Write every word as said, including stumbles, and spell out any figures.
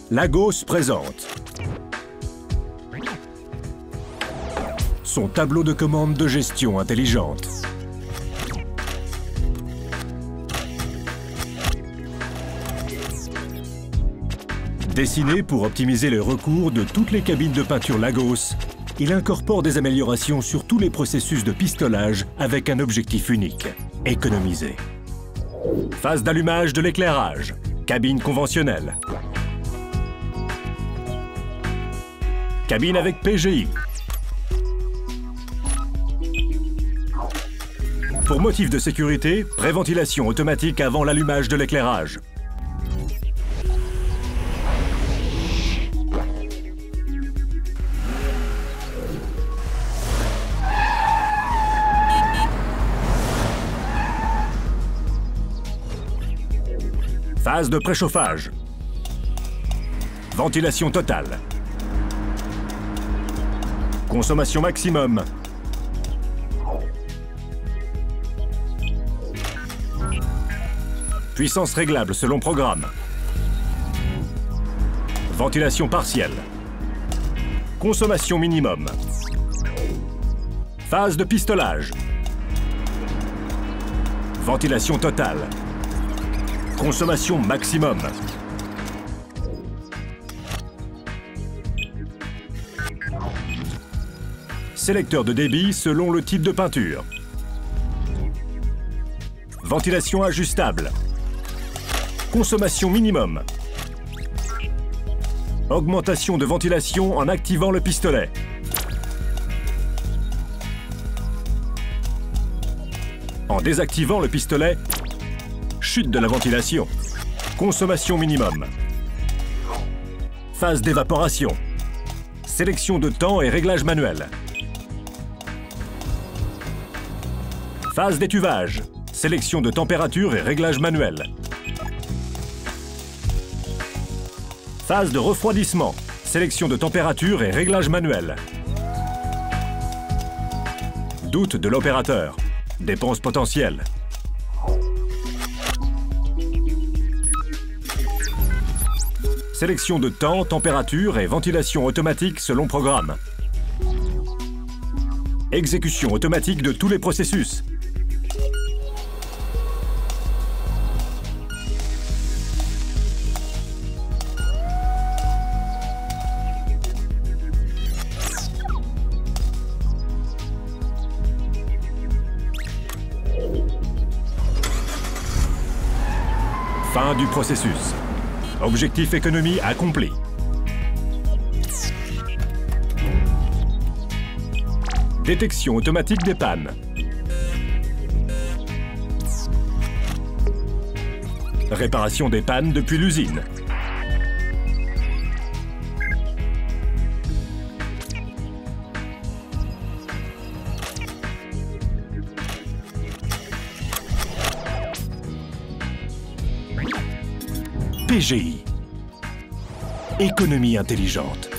Lagos présente son tableau de commande de gestion intelligente. Dessiné pour optimiser le recours de toutes les cabines de peinture Lagos, il incorpore des améliorations sur tous les processus de pistolage avec un objectif unique, économiser. Phase d'allumage de l'éclairage, cabine conventionnelle. Cabine avec P G I. Pour motif de sécurité, préventilation automatique avant l'allumage de l'éclairage. Phase de préchauffage. Ventilation totale. Consommation maximum. Puissance réglable selon programme. Ventilation partielle. Consommation minimum. Phase de pistolage. Ventilation totale. Consommation maximum. Sélecteur de débit selon le type de peinture. Ventilation ajustable. Consommation minimum. Augmentation de ventilation en activant le pistolet. En désactivant le pistolet, chute de la ventilation. Consommation minimum. Phase d'évaporation. Sélection de temps et réglage manuel. Phase d'étuvage. Sélection de température et réglage manuel. Phase de refroidissement. Sélection de température et réglage manuel. Doute de l'opérateur. Dépenses potentielles. Sélection de temps, température et ventilation automatique selon programme. Exécution automatique de tous les processus. Fin du processus. Objectif économie accompli. Détection automatique des pannes. Réparation des pannes depuis l'usine. P G I. Économie intelligente.